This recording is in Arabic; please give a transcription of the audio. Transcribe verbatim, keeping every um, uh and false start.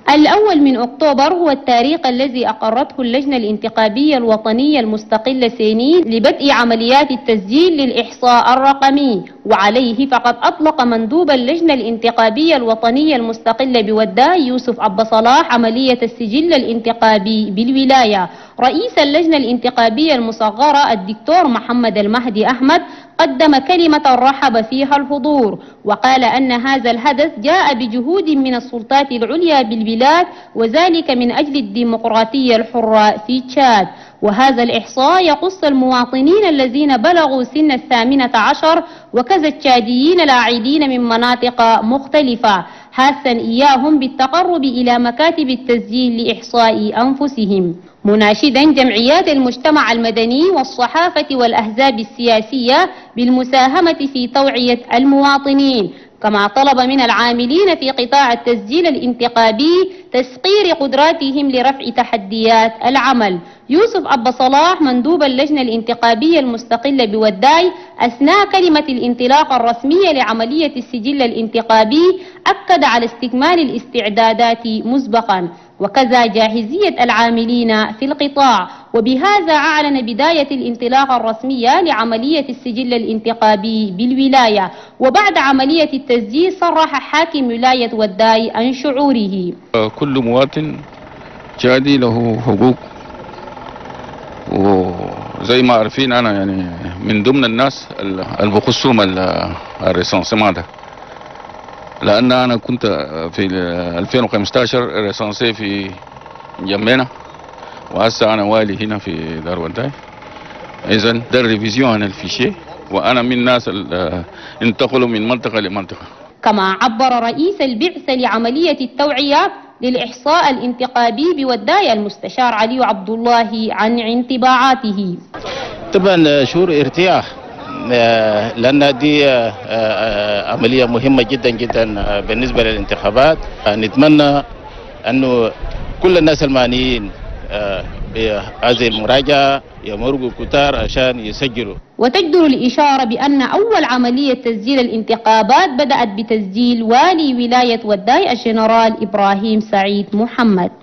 الأول من أكتوبر هو التاريخ الذي أقرته اللجنة الانتخابية الوطنية المستقلة سينين لبدء عمليات التسجيل للإحصاء الرقمي، وعليه فقد أطلق مندوب اللجنة الانتخابية الوطنية المستقلة بوداي يوسف عبد صلاح عملية السجل الانتخابي بالولاية. رئيس اللجنة الانتخابية المصغرة الدكتور محمد المهدي أحمد قدم كلمة رحب فيها الحضور، وقال أن هذا الحدث جاء بجهود من السلطات العليا بالبلاد، وذلك من أجل الديمقراطية الحرة في تشاد. وهذا الإحصاء يخص المواطنين الذين بلغوا سن الثامنة عشر وكذا التشاديين العائدين من مناطق مختلفة، حثا إياهم بالتقرب إلى مكاتب التسجيل لإحصاء أنفسهم، مناشدا جمعيات المجتمع المدني والصحافة والأحزاب السياسية بالمساهمة في توعية المواطنين. كما طلب من العاملين في قطاع التسجيل الانتخابي تسخير قدراتهم لرفع تحديات العمل. يوسف عبد صلاح مندوب اللجنة الانتخابية المستقلة بوداي أثناء كلمة الانطلاق الرسمية لعملية السجل الانتخابي أكد على استكمال الاستعدادات مسبقا، وكذا جاهزية العاملين في القطاع، وبهذا أعلن بداية الانطلاق الرسمية لعملية السجل الانتخابي بالولاية. وبعد عملية التسجيل صرح حاكم ولاية وداي عن شعوره. كل مواطن تشادي له حقوق، وزي ما عارفين أنا يعني من ضمن الناس اللي بخصهم الريسانسيمان ده، لأن أنا كنت في ألفين وخمسة عشر ريسانسي في جنبنا، وهسه أنا والي هنا في دار وداي. إذا ده الريفيزيون عن الفيشيه، وأنا من الناس اللي انتقلوا من منطقة لمنطقة. كما عبر رئيس البعثة لعملية التوعية للإحصاء الانتخابي بوداي المستشار علي عبد الله عن انطباعاته. طبعا شعور ارتياح، لأن دي عملية مهمة جدا جدا بالنسبة للانتخابات. نتمنى أنه كل الناس المعنيين بهذه المراجعة يمرقوا كتار عشان يسجلوا. وتجدر الإشارة بأن أول عملية تسجيل الانتخابات بدأت بتسجيل والي ولاية وداي الجنرال إبراهيم سعيد محمد.